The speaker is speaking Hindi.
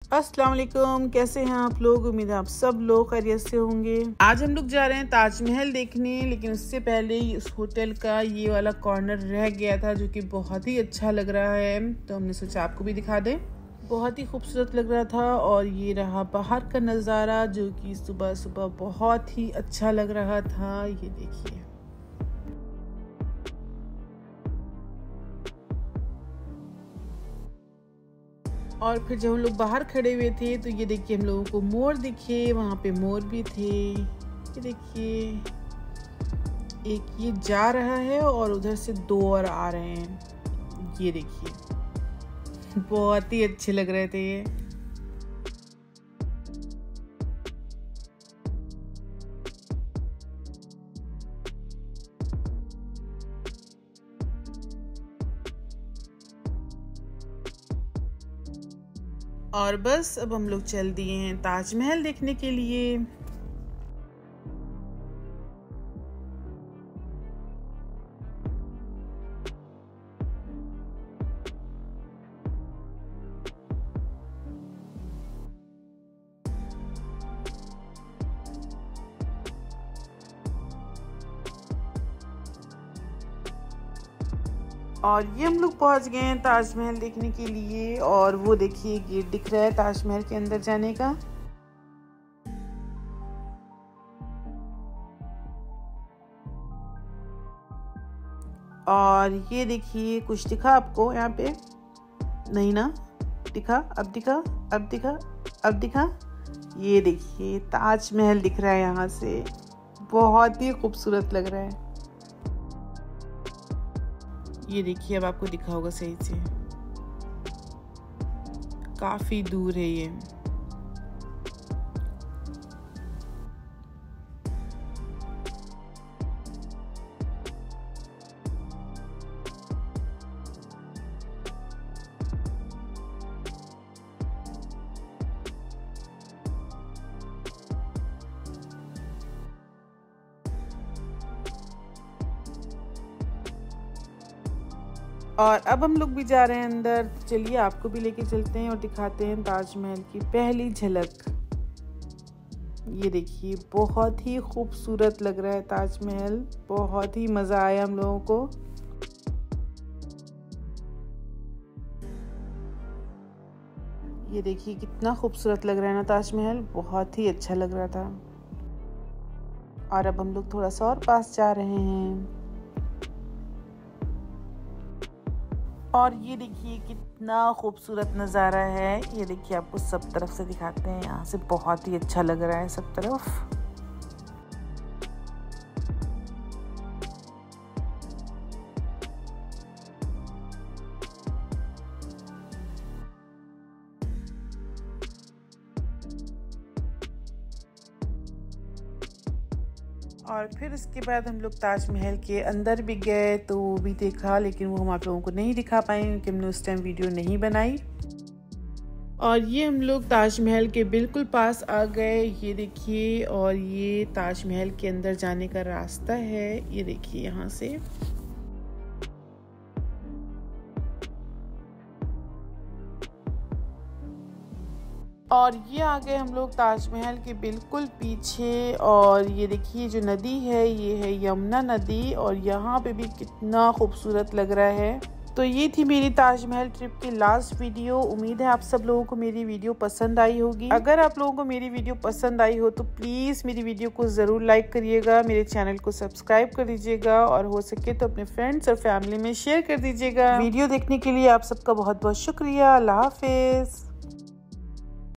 अस्सलाम वालेकुम, कैसे हैं आप लोग। उम्मीद है आप सब लोग खैरियत से होंगे। आज हम लोग जा रहे हैं ताजमहल देखने, लेकिन उससे पहले ही उस होटल का ये वाला कॉर्नर रह गया था जो कि बहुत ही अच्छा लग रहा है, तो हमने सोचा आपको भी दिखा दें। बहुत ही खूबसूरत लग रहा था। और ये रहा बाहर का नज़ारा जो कि सुबह सुबह बहुत ही अच्छा लग रहा था। ये देखिए, और फिर जब हम लोग बाहर खड़े हुए थे तो ये देखिए हम लोगों को मोर दिखे, वहाँ पे मोर भी थे। ये देखिए, एक ये जा रहा है और उधर से दो और आ रहे हैं। ये देखिए, बहुत ही अच्छे लग रहे थे ये। और बस अब हम लोग चल दिए हैं ताजमहल देखने के लिए। और ये हम लोग पहुंच गए हैं ताजमहल देखने के लिए। और वो देखिए गेट दिख रहा है ताजमहल के अंदर जाने का। और ये देखिए, कुछ दिखा आपको यहाँ पे? नहीं ना, दिखा? अब दिखा, अब दिखा, अब दिखा। ये देखिए ताजमहल दिख रहा है यहाँ से, बहुत ही खूबसूरत लग रहा है। ये देखिए, अब आपको दिखा होगा सही से, काफी दूर है ये। और अब हम लोग भी जा रहे हैं अंदर। चलिए आपको भी लेके चलते हैं और दिखाते हैं ताजमहल की पहली झलक। ये देखिए, बहुत ही खूबसूरत लग रहा है ताजमहल, बहुत ही मज़ा आया हम लोगों को। ये देखिए कितना खूबसूरत लग रहा है ना ताजमहल, बहुत ही अच्छा लग रहा था। और अब हम लोग थोड़ा सा और पास जा रहे हैं। और ये देखिए कितना खूबसूरत नज़ारा है। ये देखिए, आपको सब तरफ से दिखाते हैं, यहाँ से बहुत ही अच्छा लग रहा है सब तरफ। और फिर इसके बाद हम लोग ताजमहल के अंदर भी गए तो वो भी देखा, लेकिन वो हम आप लोगों को नहीं दिखा पाए क्योंकि हमने उस टाइम वीडियो नहीं बनाई। और ये हम लोग ताजमहल के बिल्कुल पास आ गए। ये देखिए, और ये ताजमहल के अंदर जाने का रास्ता है। ये देखिए यहाँ से। और ये आ गए हम लोग ताजमहल के बिल्कुल पीछे। और ये देखिए जो नदी है ये है यमुना नदी, और यहाँ पे भी कितना खूबसूरत लग रहा है। तो ये थी मेरी ताजमहल ट्रिप की लास्ट वीडियो। उम्मीद है आप सब लोगों को मेरी वीडियो पसंद आई होगी। अगर आप लोगों को मेरी वीडियो पसंद आई हो तो प्लीज़ मेरी वीडियो को ज़रूर लाइक करिएगा, मेरे चैनल को सब्सक्राइब कर दीजिएगा, और हो सके तो अपने फ्रेंड्स और फैमिली में शेयर कर दीजिएगा। वीडियो देखने के लिए आप सबका बहुत बहुत शुक्रिया। अल्लाह हाफिज़।